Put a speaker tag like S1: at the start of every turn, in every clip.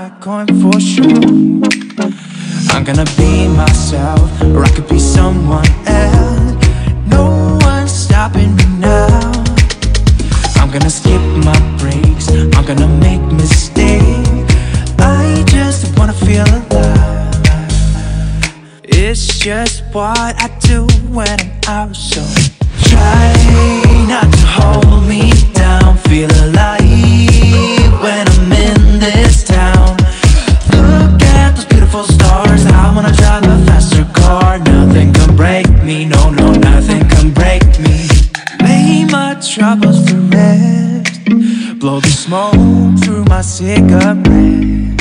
S1: not going for sure. I'm gonna be myself, or I could be someone else. No one's stopping me now. I'm gonna skip my breaks, I'm gonna make mistakes. I just wanna feel alive. It's just what I do when I'm out, so try not to hold me down. Feel alive when I'm in this town. Look at those beautiful stars, I wanna drive a faster car. Nothing can break me, no, no, nothing can break me. Lay my troubles to rest, blow the smoke through my cigarette.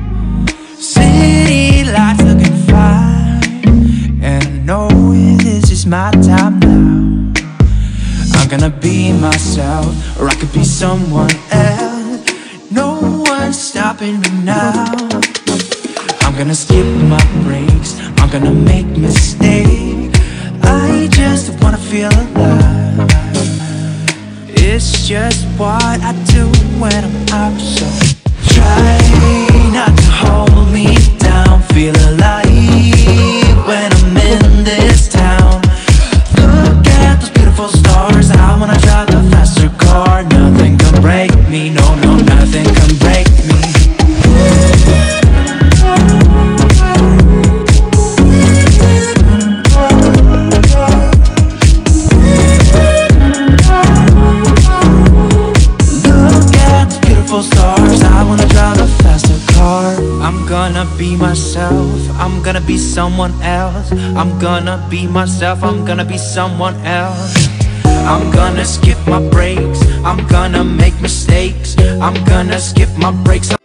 S1: City lights looking fine, and I know this is my time now. I'm gonna be myself, or I could be someone else. No one's stopping me now. I'm gonna skip my breaks, I'm gonna make mistakes. I just wanna feel alive. It's just what I do when I'm out, so try not to hold me down. Feel alive when I'm in this town. Look at those beautiful stars, I wanna drive a faster car. Nothing can break me, no, no, nothing can break me. Stars, I wanna drive a faster car. I'm gonna be myself, I'm gonna be someone else. I'm gonna be myself, I'm gonna be someone else. I'm gonna skip my breaks, I'm gonna make mistakes. I'm gonna skip my breaks.